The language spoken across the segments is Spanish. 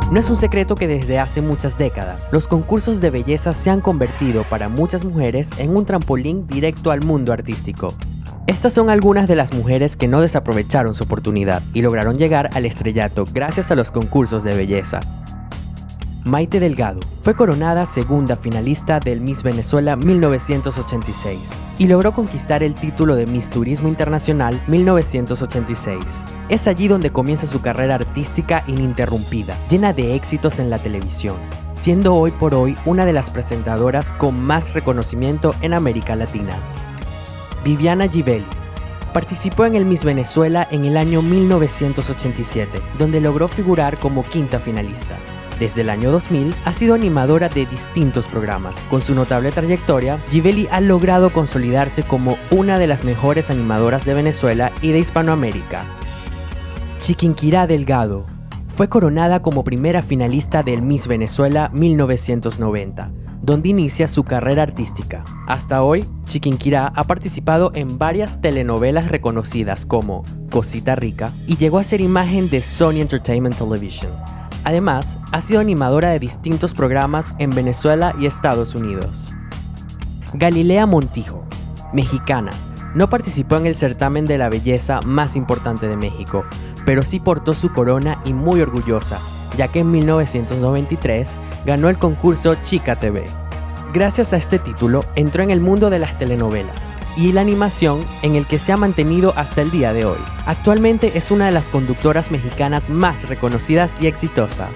No es un secreto que desde hace muchas décadas, los concursos de belleza se han convertido para muchas mujeres en un trampolín directo al mundo artístico. Estas son algunas de las mujeres que no desaprovecharon su oportunidad y lograron llegar al estrellato gracias a los concursos de belleza. Maite Delgado fue coronada segunda finalista del Miss Venezuela 1986 y logró conquistar el título de Miss Turismo Internacional 1986. Es allí donde comienza su carrera artística ininterrumpida, llena de éxitos en la televisión, siendo hoy por hoy una de las presentadoras con más reconocimiento en América Latina. Viviana Givelli participó en el Miss Venezuela en el año 1987, donde logró figurar como quinta finalista. Desde el año 2000 ha sido animadora de distintos programas. Con su notable trayectoria, Givelli ha logrado consolidarse como una de las mejores animadoras de Venezuela y de Hispanoamérica. Chiquinquirá Delgado fue coronada como primera finalista del Miss Venezuela 1990, donde inicia su carrera artística. Hasta hoy, Chiquinquirá ha participado en varias telenovelas reconocidas como Cosita Rica y llegó a ser imagen de Sony Entertainment Television. Además, ha sido animadora de distintos programas en Venezuela y Estados Unidos. Galilea Montijo, mexicana, no participó en el certamen de la belleza más importante de México, pero sí portó su corona y muy orgullosa, ya que en 1993 ganó el concurso Chica TV. Gracias a este título entró en el mundo de las telenovelas y la animación, en el que se ha mantenido hasta el día de hoy. Actualmente es una de las conductoras mexicanas más reconocidas y exitosas.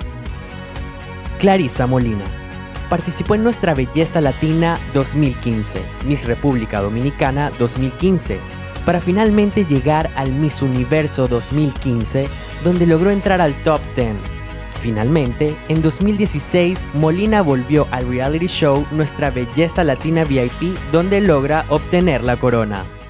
Clarisa Molina participó en Nuestra Belleza Latina 2015, Miss República Dominicana 2015, para finalmente llegar al Miss Universo 2015, donde logró entrar al Top 10. Finalmente, en 2016, Molina volvió al reality show Nuestra Belleza Latina VIP, donde logra obtener la corona.